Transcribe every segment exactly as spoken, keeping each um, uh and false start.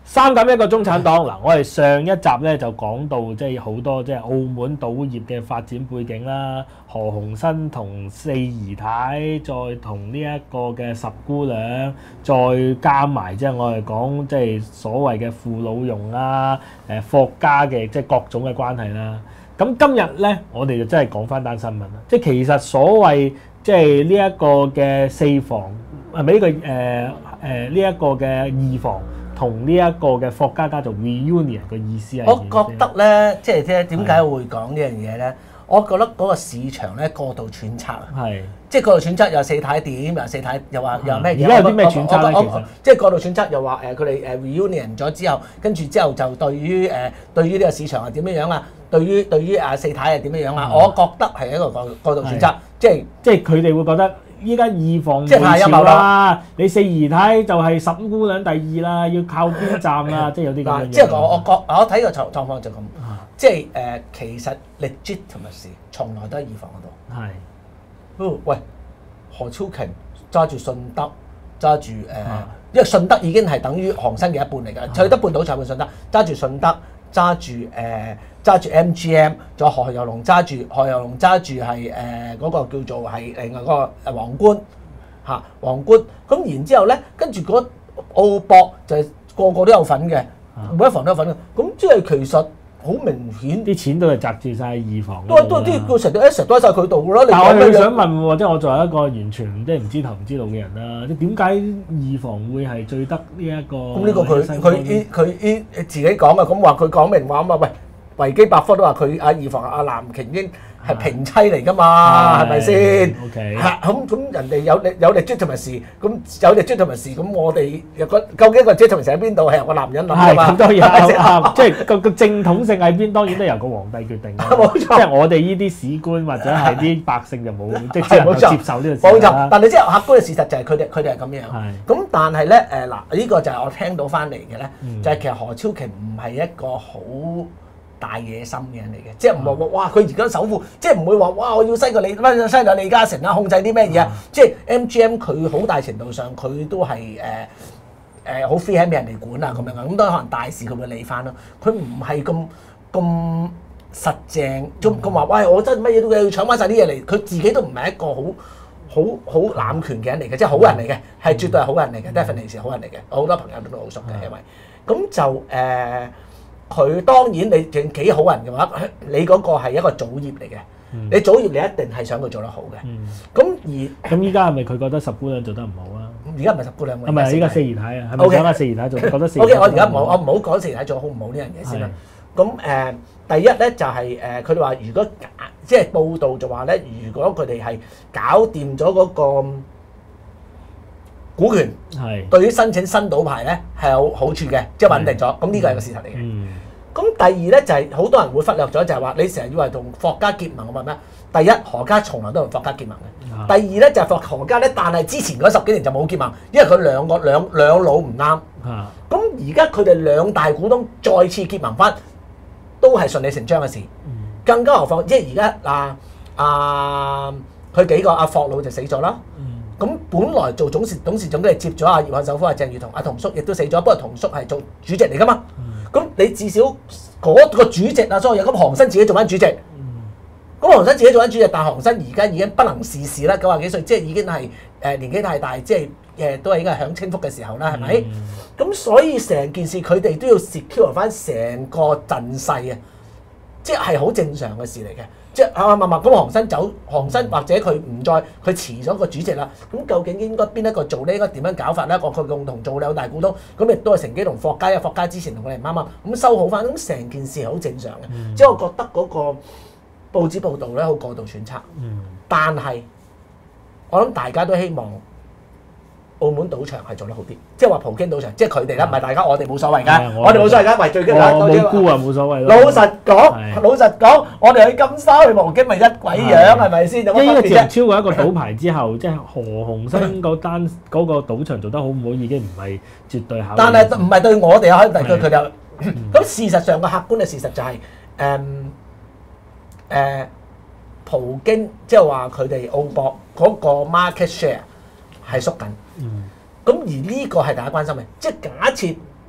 三減一個中產黨嗱，我哋上一集咧就講到即係好多即係澳門賭業嘅發展背景啦，何鴻燊同四姨太，再同呢一個嘅十姑娘，再加埋即係我哋講即係所謂嘅傅老榕啦，誒霍家嘅即係各種嘅關係啦。咁今日咧，我哋就真係講翻單新聞啦，即係其實所謂即係呢一個嘅四房係咪呢個誒誒呢一個嘅二房？同呢一個嘅霍家家族 reunion 嘅意思係， 我覺得咧，即係即點解會講呢樣嘢咧？我覺得嗰個市場咧過度揣測啊， 係即係過度揣測，又四太點，又四太又話又咩嘢？ 而家有啲咩揣測咧？其實即係過度揣測，又話誒佢哋誒 reunion 咗之後，跟住之後就對於誒對於呢個市場係點樣樣啊？對於對於啊四太係點樣樣啊？我覺得係一個過過度揣測，即係即係佢哋會覺得。依家二房即係太陰謀啦！ 你四姨太就係十姑娘第二啦，要靠邊站啦？即係有啲咁嘅嘢。 即係我我覺我睇個狀狀況就咁，即係誒、呃、其實 legitimacy 從來都喺二房嗰度。係。哦，喂，何超瓊揸住信德，揸住誒，因為信德已經係等於鴻燊嘅一半嚟㗎，佢得半島就係信德，揸住信德，揸住誒。揸住 M G M， 仲有何猷龍揸住何猷龍揸住係誒嗰個叫做係另外嗰個誒皇冠嚇皇冠，咁然之後咧，跟住嗰澳博就係個個都有份嘅，每一房都有份嘅，咁即係其實好明顯啲錢都係擲住晒二房， 都都啲個成日 asset 都喺晒佢度㗎啦。 但係我想問喎，即係我作為一個完全即係唔知頭唔知道嘅人啦，即係點解二房會係最得呢一個？咁呢個佢佢佢自己講嘅，咁話佢講明話啊嘛，喂。維基百科都話佢阿二房阿藍瓊英係平妻嚟㗎嘛，係咪先？係咁咁人哋有力有力 legitimacy，咁有力 legitimacy，咁我哋又個究竟個 legitimacy喺邊度？係由個男人諗㗎嘛？ 咁當然即係個個正統性喺邊，當然都由個皇帝決定。冇錯，即係我哋呢啲史官或者係啲百姓就冇即係只能夠接受呢個事實。 冇錯，但係即係客觀嘅事實就係佢哋佢哋係咁樣。咁但係咧誒嗱，呢個就係我聽到翻嚟嘅咧，就係其實何超瓊唔係一個好大野心嘅人嚟嘅，即係唔係話哇佢而家首富，即係唔會話哇我要犀過李，乜犀過李嘉誠啊，控制啲咩嘢啊？即係 M G M 佢好大程度上佢都係誒誒好 free hand 俾人哋管啊咁樣啊，咁當然可能大事佢會理翻咯。佢唔係咁咁實淨，咁咁話喂我真係乜嘢都要搶翻晒啲嘢嚟，佢自己都唔係一個好好好濫權嘅人嚟嘅，即係好人嚟嘅，係絕對係好人嚟嘅 ，definitely 係好人嚟嘅，我好多朋友都好熟嘅，因為咁就誒。呃佢當然你淨幾好人嘅話，你嗰個係一個祖業嚟嘅，嗯、你祖業你一定係想佢做得好嘅。咁、嗯、而咁依家係咪佢覺得十姑娘做得唔好啊？ 而家唔係十姑娘， 唔係依家四姨太啊，係咪想阿四姨太做？覺得四姨太 O K， 我而家唔好，我唔好講四姨太做好唔好呢樣嘢先啦。咁誒、呃，第一咧就係、是、誒，佢哋話如果即係報道就話咧，如果佢哋係搞掂咗嗰個股權，係是對於申請新賭牌咧係有好處嘅，即係穩定咗。咁呢個係個事實嚟嘅。嗯咁第二咧就係、是、好多人會忽略咗，就係話你成日以為同霍家結盟，我問咩？第一何家從來都同霍家結盟嘅。啊、第二咧就係、是、霍何家咧，但係之前嗰十幾年就冇結盟，因為佢兩個兩兩老唔啱。咁而家佢哋兩大股東再次結盟翻，都係順理成章嘅事。嗯、更加何況即係而家啊啊，佢幾個阿、啊、霍老就死咗啦。咁、嗯、本來做董事董事總經理接咗阿葉漢首富阿鄭裕彤，阿童叔亦都死咗，不過童叔係做主席嚟噶嘛。咁你至少嗰個主席啊，所有嘢咁鴻燊自己做翻主席，咁鴻燊自己做翻主席，但係鴻燊而家已經不能事事啦，九廿幾歲，即係已經係誒年紀太大，即係誒都係應該係享清福嘅時候啦，係咪？咁、嗯、所以成件事佢哋都要 secure 翻成個陣勢啊，即係好正常嘅事嚟嘅。即係啊嘛嘛咁鴻燊走，鴻燊或者佢唔再佢辭咗個主席啦，咁究竟應該邊一個做咧？應該點樣搞法咧？個佢共同做兩大股東，咁亦都係乘機同霍家，因為霍家之前同佢哋唔啱啊，咁修好翻，咁成件事係好正常嘅。嗯、即係我覺得嗰個報紙報導咧好過度揣測，嗯、但係我諗大家都希望澳門賭場係做得好啲，即係話葡京賭場，即係佢哋啦，唔係大家，我哋冇所謂㗎，我哋冇所謂㗎，為最緊要我冇沽啊，冇所謂咯。 老實講，老實講，我哋去金沙去葡京咪一鬼樣，係咪先？有乜分別啫？ 超過一個賭牌之後，即係何鴻燊嗰單嗰個賭場做得好唔好，已經唔係絕對考慮。 但係唔係對我哋啊，但係佢哋咁事實上個客觀嘅事實就係誒誒葡京，即係話佢哋澳博嗰個 market share 係縮緊。嗯，咁而呢個係大家關心嘅，即係假設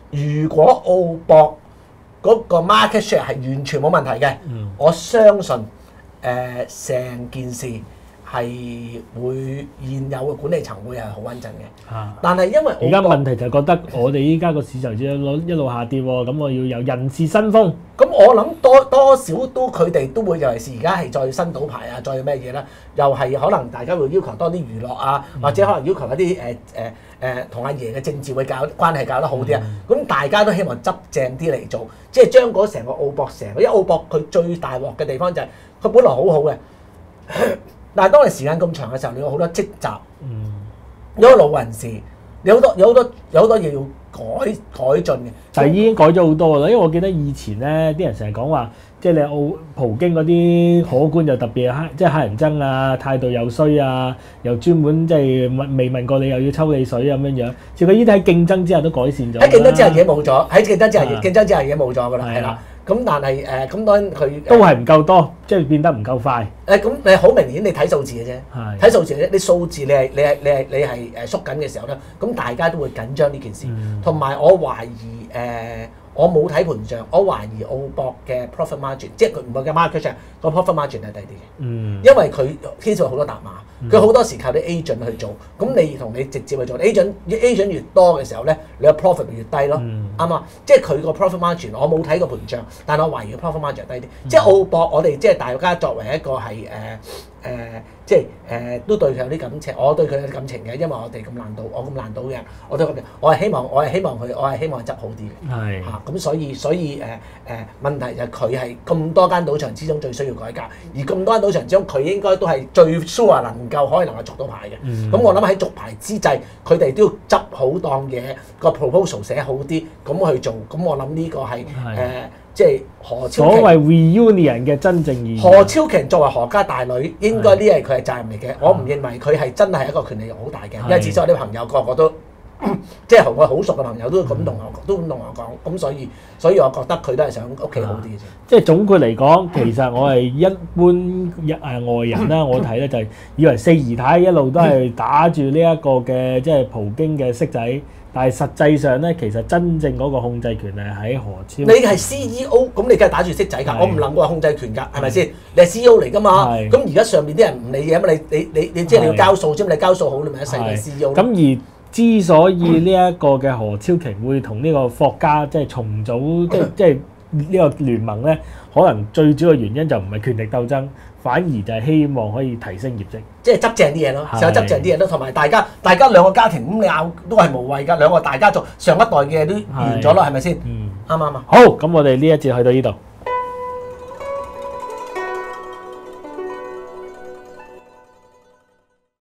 如果澳博嗰個 market share 係完全冇問題嘅， 嗯、 我相信誒成、呃、件事係會現有嘅管理層會係好穩陣嘅。 啊、 但係因為而家問題就係覺得我哋依家個市場一路一路下跌喎，咁我要有人事新風。 咁我諗多多少都佢哋都會，尤其是而家係再新賭牌啊，再咩嘢啦，又係可能大家會要求多啲娛樂啊，嗯、或者可能要求一啲誒誒誒同阿爺嘅政治會搞關係搞得好啲啊。咁、嗯、大家都希望執正啲嚟做，即係將嗰成個澳博成個，因為澳博佢最大鑊嘅地方就係、是、佢本來好好嘅，但係當你時間咁長嘅時候，你有好多積習， 嗯、 有個老人士，有好多有好多有好多嘢要改改進嘅。 但係已經改咗好多啦，因為我記得以前咧，啲人成日講話，即係你澳葡京嗰啲可觀就特別黑，即係黑人憎啊，態度又衰啊，又專門即係問未問過你又要抽你水咁樣樣。照佢呢啲喺競爭之下都改善咗。 喺競爭之下嘢冇咗，喺競爭之下競爭之下嘢冇咗㗎啦，係啦。咁但係誒，咁當然佢都係唔夠多，即係變得唔夠快。 誒咁你好明顯，你睇數字嘅啫，睇係數字嘅啫。你數字你係你係你係你係誒縮緊嘅時候咧，咁大家都會緊張呢件事。同埋我懷疑誒，我冇睇盤賬，我懷疑澳博嘅 profit margin，即係佢唔係嘅 market share 個 profit margin 係低啲嘅。嗯，因為佢牽涉好多疊碼，佢好多時靠啲 agent 去做，咁你同你直接去做 agent agent 越多嘅時候咧，你個 profit 越低咯，啱嘛？即係佢個 profit margin，我冇睇過盤賬，但係我懷疑個 profit margin 低啲。即係澳博，我哋即係大家作為一個係誒誒，即係誒都對佢有啲感情，我對佢有啲感情嘅，因為我哋咁難賭，我咁難賭嘅，我都我係希望我係希望佢，我係希望佢執好啲嘅。係嚇，咁所以所以誒誒、呃、問題就係佢係咁多間賭場之中最需要改革，而咁多間賭場之中佢應該都係最 sure 能夠可以能夠續到牌嘅。咁、嗯、我諗喺續牌之際，佢哋都要執好檔嘢，個 proposal 寫好啲，咁去做。咁我諗呢個係誒。呃即係何超瓊所謂 reunion 嘅真正意義。 何超瓊作為何家大女，應該呢係佢係責任嚟嘅。我唔認為佢係真係一個權力好大嘅，因為至少我啲朋友個個都即係同我好熟嘅朋友都咁同我都咁同我講，咁所以所以我覺得佢都係想屋企好啲嘅啫。 即係總括嚟講，其實我係一般誒外人啦，我睇咧就係以為四姨太一路都係打住呢一個嘅即係葡京嘅色仔。但係實際上咧，其實真正嗰個控制權係喺何超。你係 C E O，咁你梗係打住色仔㗎，我唔能夠話控制權㗎，係咪先？你係 C E O 嚟㗎嘛？咁而家上面啲人唔理嘢嘛？你你你你即係你要交數啫嘛？你交數好，你咪一世嘅 C E O。 咁而之所以呢一個嘅何超瓊會同呢個霍家即係重組，即係即係呢個聯盟咧，可能最主要嘅原因就唔係權力鬥爭。反而就係希望可以提升業績， 即係執正啲嘢咯，成日執正啲嘢咯，同埋大家大家兩個家庭咁你拗都係無謂㗎，兩個大家族上一代嘅都完咗咯，係咪先？嗯，啱唔啱啊？ 好，咁我哋呢一節去到呢度。